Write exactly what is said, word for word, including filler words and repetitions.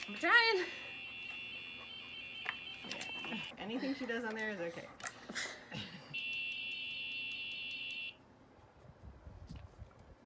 I'm trying. Yeah. Anything she does on there is okay.